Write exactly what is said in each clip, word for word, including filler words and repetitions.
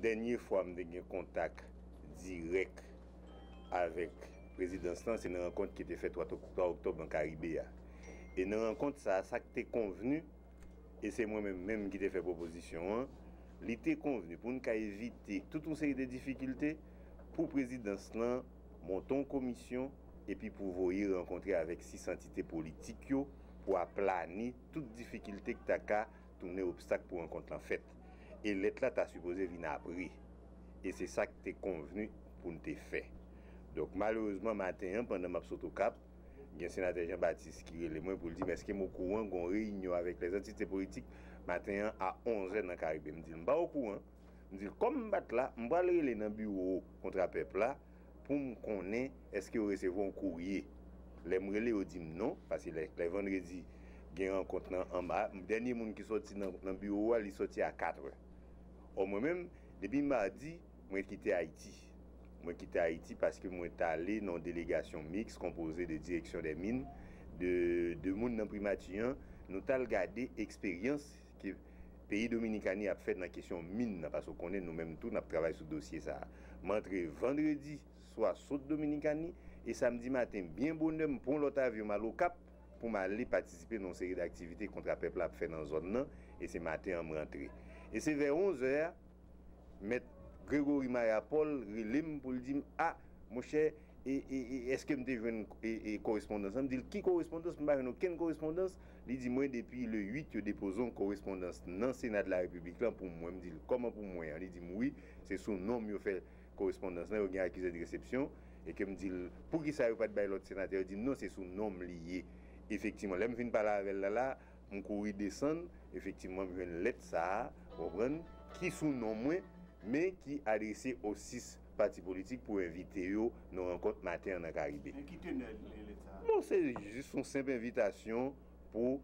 dernière fois que j'ai eu contact direct avec le président, c'est une rencontre qui était faite le trois octobre en Caribé. Et dans la rencontre, ça, ça a été convenu, et c'est moi-même même qui ai fait proposition, hein, il était convenu pour nous éviter toute une série de difficultés pour le président monter une commission et puis pour vous rencontrer avec six entités politiques pour planer toute difficulté que tu as tourner obstacle pour rencontrer en fait. Et l'être là, tu as supposé venir après. Et c'est ça que tu es convenu pour nous faire. Donc malheureusement, matin, pendant ma saute au cap, il y a un sénateur Jean-Baptiste qui est le moins pour le dire, mais est-ce que je suis au courant qu'on réunion avec les entités politiques matin à onze heures dans le Caribé? Je me dis, je ne suis pas au courant. Je me dis, comme je suis là, je vais aller dans le bureau contre le peuple là pour me connaître est-ce que vous recevez un courrier. Les me dit non, parce que les, les vendredis, il y a une rencontre en bas. Le dernier monde qui sorti dans le bureau, il est sorti à quatre heures. Or, moi-même, depuis mardi, je suis quitté Haïti. Je suis quitté Haïti parce que je suis allé dans une délégation mixte composée de direction des mines, de, de monde dans primatien. Nous avons regardé l'expérience que le pays dominicain a fait dans la question mine, parce qu'on connaît nous-mêmes tout, nous travaillé sur le dossier. Je suis vendredi, soit sur Dominicani, et samedi matin, bien bonheur, pour l'autre avion, mal au Cap, pour m'aller participer dans une série d'activités contre le peuple à faire dans la zone, et c'est matin, je suis rentré. Et c'est vers onze heures, maître Grégory Maria-Paul relève pour lui dire, ah, mon cher, et, et, et, est-ce que je me une et, et correspondance? Je me dis, qui correspondance? Je ne sais aucune correspondance. Il dit, moi, depuis le huit, je dépose une correspondance dans le Sénat de la République là, pour moi. Je me dis, comment pour moi? Il dit, oui, c'est son nom que je fais correspondance là, il y a accusé de réception. Et que me dit, pour qui ça ne pas de bail l'autre sénateur? Il dit, non, c'est son nom lié. Effectivement, là, je viens parler avec là, là, mon courrier descend, effectivement, je viens une lettre, ça, qui sous nom moi, mais qui est adressé aux six partis politiques pour inviter eux nos rencontres matin en Caribé. Mais qui tenait les lettres? Bon, c'est juste une simple invitation pour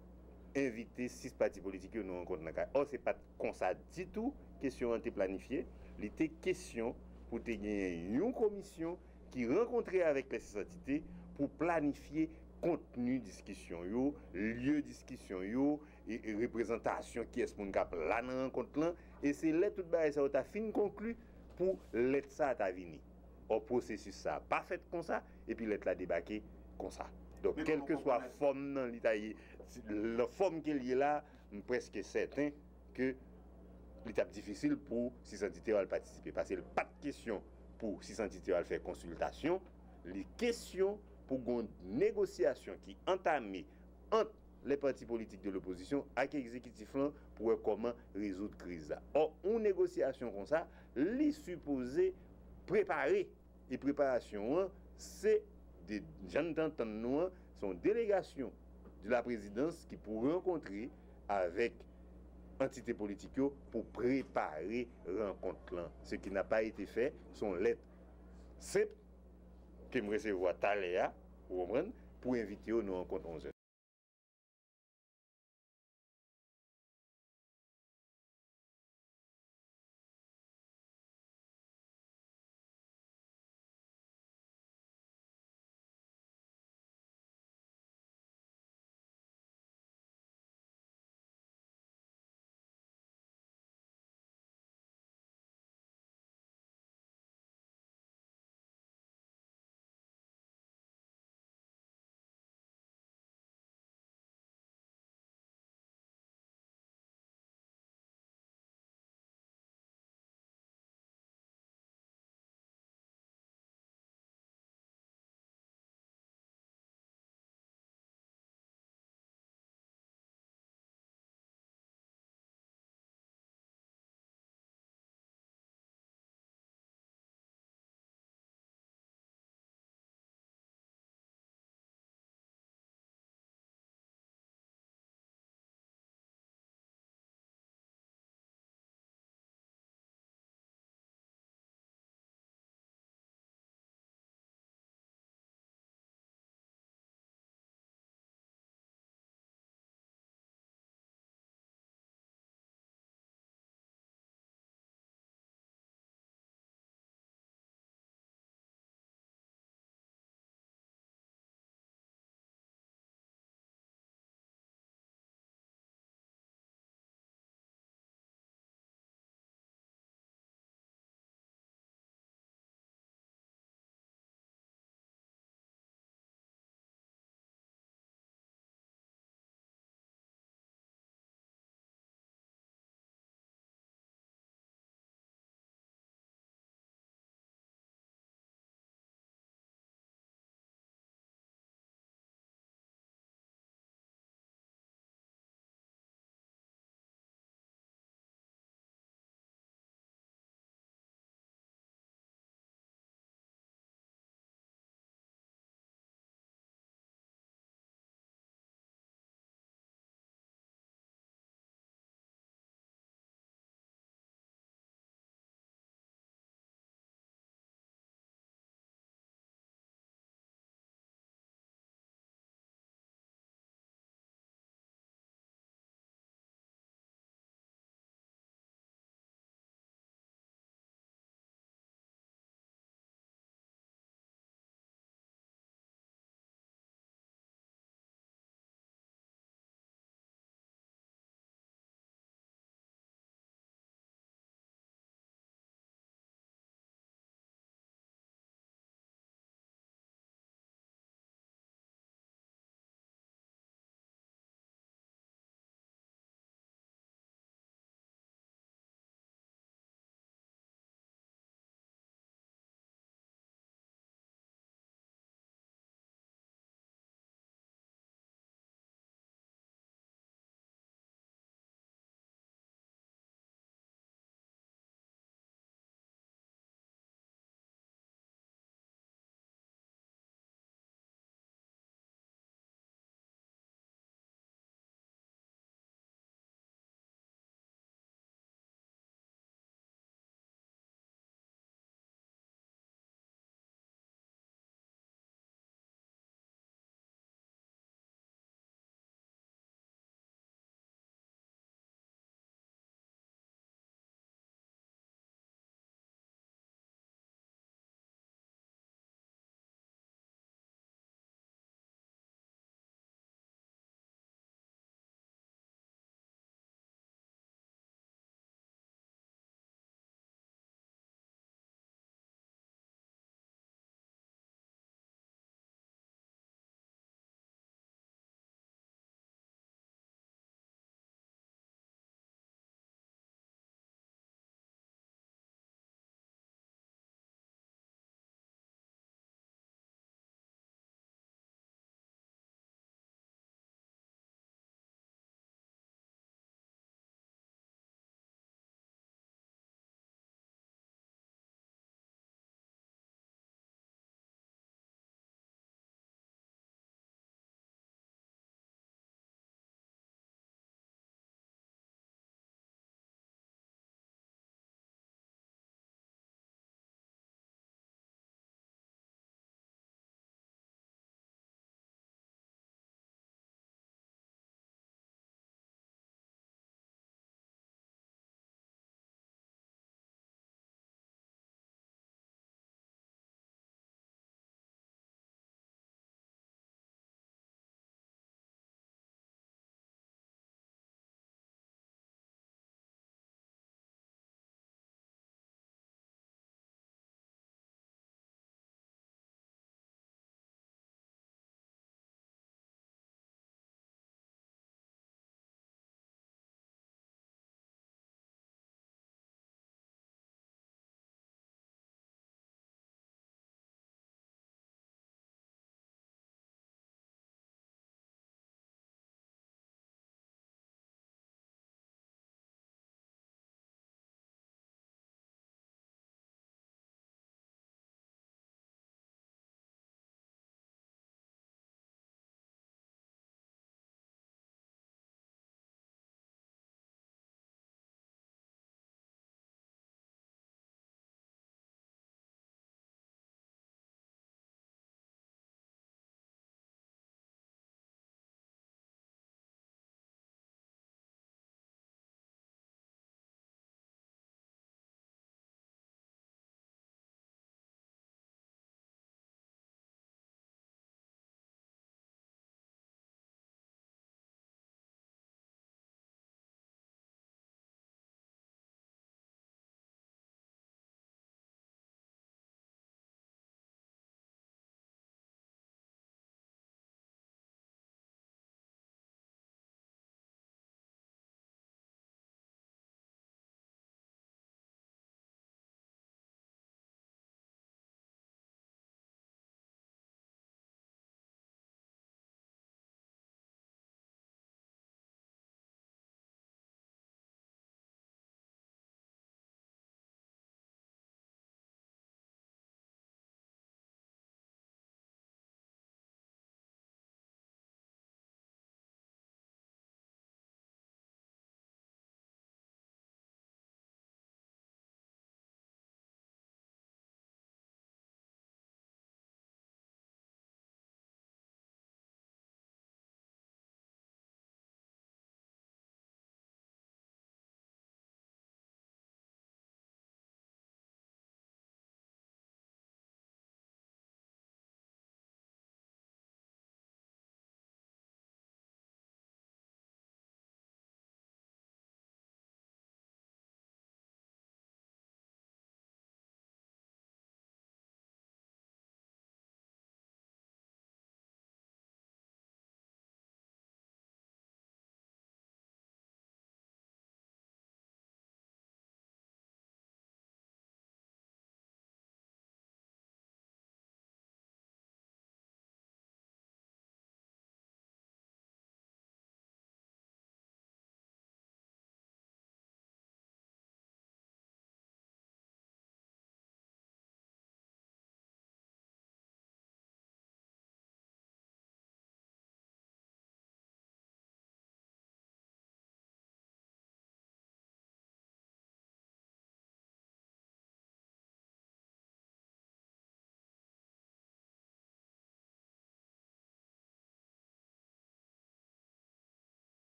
inviter six partis politiques à nos rencontres en Caribé. Or, ce n'est pas comme ça du tout, question a été planifiée. Il était question pour te gagner une commission qui rencontrait avec les six entités pour planifier contenu discussion yo, lieu discussion yo et, et représentation qui est mon cap là dans rencontre là et c'est là tout bail ça ta fin conclu pour l'être ça ta vini. Au processus ça pas fait comme ça et puis l'être là débarquer comme ça. Donc quelle que soit la forme dans l'état la forme qu'il y est là, presque certain que l'étape difficile pour six entités à participer parce que pas de question pour six entités à faire consultation, les questions pour une négociation qui entamée entre les partis politiques de l'opposition avec l'exécutif pour voir comment résoudre la crise. Or, une négociation comme ça, les supposés préparer. Et préparation, c'est des gens d'entendre son délégation de la présidence qui pour rencontrer avec entité politique pour préparer la rencontre. Ce qui n'a pas été fait, sont lettres simples que je recevoir Taléa pour inviter nous rencontre onze heures.